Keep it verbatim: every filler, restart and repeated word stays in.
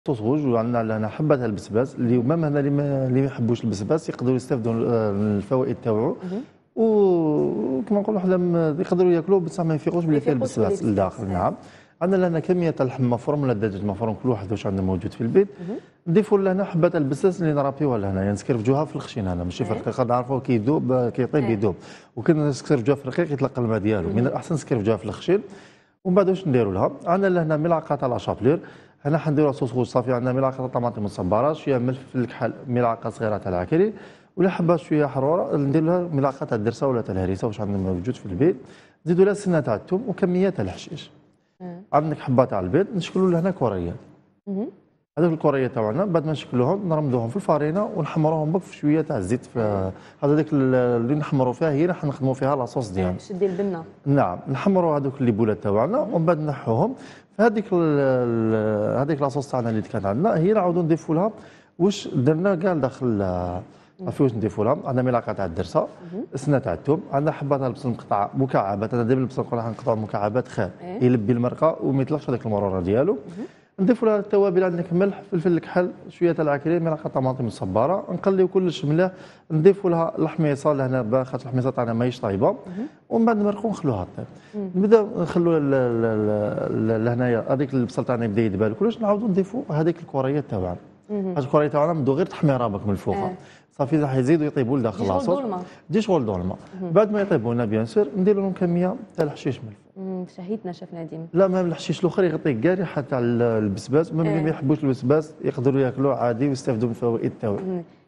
الصوص وعندنا لهنا حبة البسباس اللي ميم هنا اللي ما اللي ما يحبوش البسباس يقدروا يستافدوا من الفوائد تاوعو. وكما نقولوا حنا يقدروا ياكلوه بصح ما يفيقوش بلي فيه البسباس لداخل. نعم. عندنا لهنا كمية تاع اللحم مفروم ولا الدجاج مفروم كل واحد واش عنده موجود في البيت. نضيفوا لهنا حبة البساس اللي نرابيوها لهنا يعني نسكرفجوها في الخشين هنا ماشي في الرقيق نعرفوه كي يذوب كي يطيب يذوب وكنا نسكرفجوها في الرقيق يتلقى الماء ديالو من الأحسن نسكرفجوها في الخشين. ومن بعد واش نديروا لها عندنا لهنا ملعقة تاع لاشابلير هنا حنديروا صوص غوج صافي عندنا ملعقة تاع طماطم مصبرة شوية ملح فلفل الكحل ملعقة صغيرة تاع العكري ولا حبة شوية حرورة ندير لها ملعقة تاع الدرسة ولا تاع الهريسة واش عندنا موجود في البيت نزيدوا لها سنة تاع الثوم وكمية تاع الحشيش. عندك حبة تاع البيض نشكلوا لهنا كريات. هذوك الكريات تاعنا بعد ما نشكلوهم نرمدوهم في الفارينه ونحمروهم بك في شويه تاع الزيت في هذيك اللي نحمروا فيها هي راح نخدموا فيها لاصوص ديالنا. باش دير البنه. نعم نحمروا هذوك الليبولات تاعنا ومن بعد نحوهم فهذيك هذيك لاصوص تاعنا اللي كانت عندنا هي نعاودوا نضيفوا لها واش درنا كاع داخل عرفتي واش نضيفوا لها عندنا ملعقه تاع الدرسه سنه تاع الثوم عندنا حبه تاع البصل مقطعه مكعبات انا دائما البصل نقول نقطعوا مكعبات خير يلبي المرقه وما يطلقش هذيك المراره ديالو. نضيفوا لها التوابل عندك ملح فلفل الكحل شويه تاع العكري ملعقه طماطم مصبره نقليو كلش مليح نضيفوا لها الحميصه لهنا خاطر الحميصه تاعنا ماهيش طايبه ومن بعد نمرقوا نخلوها طيب. نبداو نخلوا لهنايا هذيك البصل تاعنا يبدا يدبل كلش نعاودوا نضيفوا هذيك الكريات تاعنا. هذيك الكريات تاعنا نبداو غير تحميره بك من الفوق صافي راح يزيدوا يطيبوا لداخل لاصوص دي شغل دولمه بعد ما يطيبوا لنا بيان سور نديروا لهم كميه تاع الحشيش من الفوق. شهيتنا شيف نديم. لا ما الحشيش الاخر يعطيك كاع ريحه تاع البسباس ميم اللي ما يحبوش البسباس يقدروا ياكلوه عادي ويستافدوا من الفوائد تاعو.